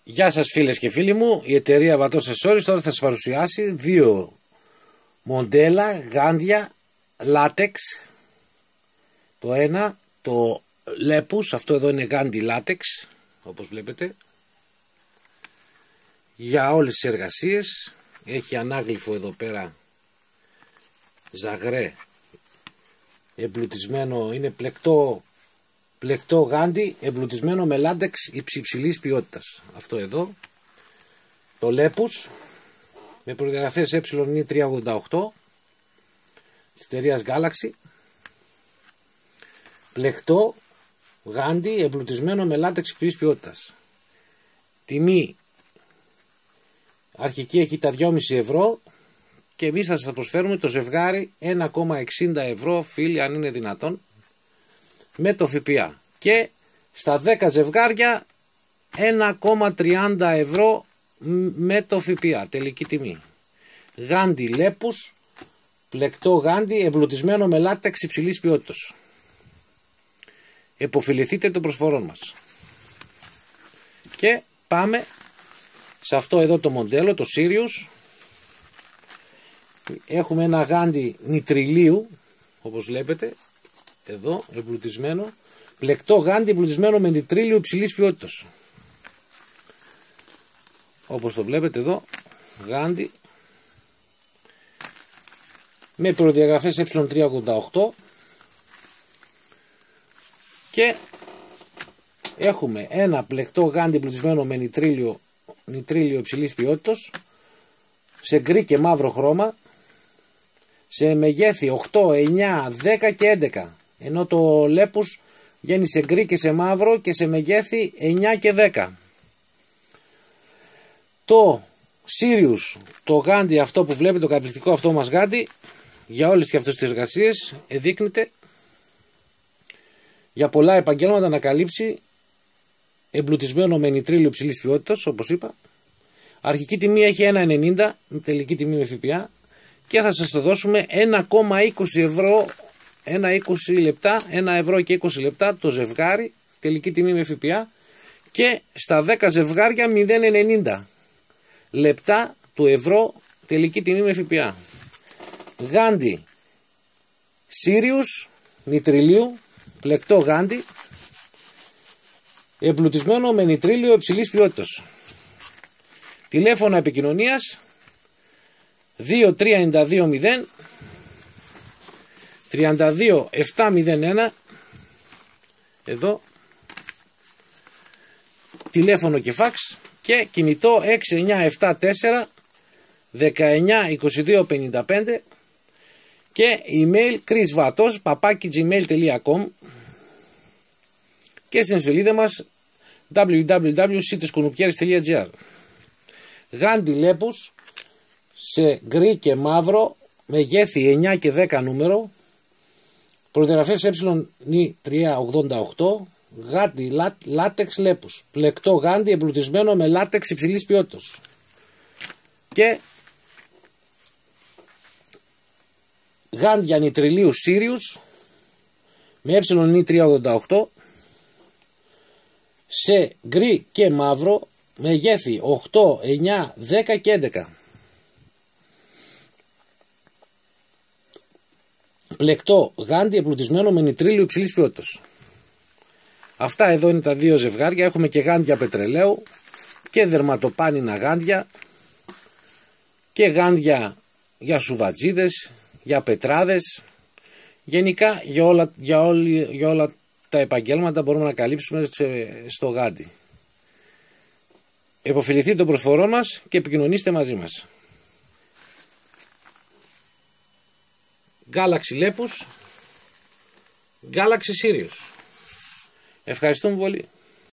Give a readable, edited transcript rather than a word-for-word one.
Γεια σας φίλες και φίλοι μου, η εταιρεία Βατός Accessories τώρα θα σας παρουσιάσει δύο μοντέλα γάντια λάτεξ. Το ένα, το Lepus, αυτό εδώ είναι γάντι λάτεξ, όπως βλέπετε, για όλες τις εργασίες. Έχει ανάγλυφο εδώ πέρα ζαγρέ, εμπλουτισμένο, είναι πλεκτό γάντι εμπλουτισμένο με λάτεξ υψηλής ποιότητας. Αυτό εδώ, το Lepus, με προδιαγραφές E388 της εταιρείας Galaxy. Πλεκτό γάντι εμπλουτισμένο με λάτεξ υψηλής ποιότητας. Τιμή αρχική έχει τα 2,5 ευρώ και εμείς θα σας προσφέρουμε το ζευγάρι 1,60 ευρώ, φίλοι, αν είναι δυνατόν, με το ΦΠΑ, και στα 10 ζευγάρια 1,30 ευρώ με το ΦΠΑ, τελική τιμή. Γάντι Lepus, πλεκτό γάντι εμπλουτισμένο με λάτεξ υψηλής ποιότητας. Εποφεληθείτε των προσφορών μας. Και πάμε σε αυτό εδώ το μοντέλο, το Sirius. Έχουμε ένα γάντι νητριλίου, όπως βλέπετε εδώ, εμπλουτισμένο, πλεκτό γάντι εμπλουτισμένο με νητρίλιο υψηλής ποιότητας. Όπως το βλέπετε εδώ, γάντι με προδιαγραφές E388 και έχουμε ένα πλεκτό γάντι εμπλουτισμένο με νητρίλιο υψηλής ποιότητας σε γκρι και μαύρο χρώμα, σε μεγέθη 8, 9, 10 και 11, ενώ το Lepus βγαίνει σε γκρι και σε μαύρο και σε μεγέθη 9 και 10. Το Sirius, το γάντι αυτό που βλέπετε, το καταπληκτικό αυτό μας γάντι, για όλες και αυτές τις εργασίες εδείκνυται για πολλά επαγγέλματα να καλύψει, εμπλουτισμένο με νητρίλιο υψηλής ποιότητας, όπως είπα. Αρχική τιμή έχει 1,90, τελική τιμή με ΦΠΑ, και θα σας το δώσουμε 1,20 ευρώ, 1,20 λεπτά, 1 ευρώ και 20 λεπτά το ζευγάρι, τελική τιμή με ΦΠΑ, και στα 10 ζευγάρια 0,90 λεπτά του ευρώ, τελική τιμή με ΦΠΑ. Γάντι Sirius νητριλίου, πλεκτό γάντι εμπλουτισμένο με νητρίλιο υψηλής ποιότητας. Τηλέφωνα επικοινωνίας 2392 32 701, εδώ τηλέφωνο και φαξ, και κινητό 6974 19 22 55 και email chrisvatos@gmail.com και στην σελίδα μας www.siteskunoupieres.gr. Γάντι Lepus σε γκρι και μαύρο, μεγέθη 9 και 10 νούμερο, προδιαγραφές E388, γάντι λάτεξ Lepus, πλεκτό γάντι εμπλουτισμένο με λάτεξ υψηλής ποιότητας. Και γάντια νητριλίου Sirius με E388 σε γκρι και μαύρο, μεγέθη 8, 9, 10 και 11. Πλεκτό γάντι εμπλουτισμένο με νητρίλιο υψηλής ποιότητας. Αυτά εδώ είναι τα δύο ζευγάρια. Έχουμε και γάντια πετρελαίου και δερματοπάνινα γάντια και γάντια για σουβατζίδες, για πετράδες. Γενικά για όλα τα επαγγέλματα μπορούμε να καλύψουμε στο γάντι. Εποφεληθείτε των προσφορών μας και επικοινωνήστε μαζί μας. Galaxy Lepus, Galaxy Sirius. Ευχαριστούμε πολύ.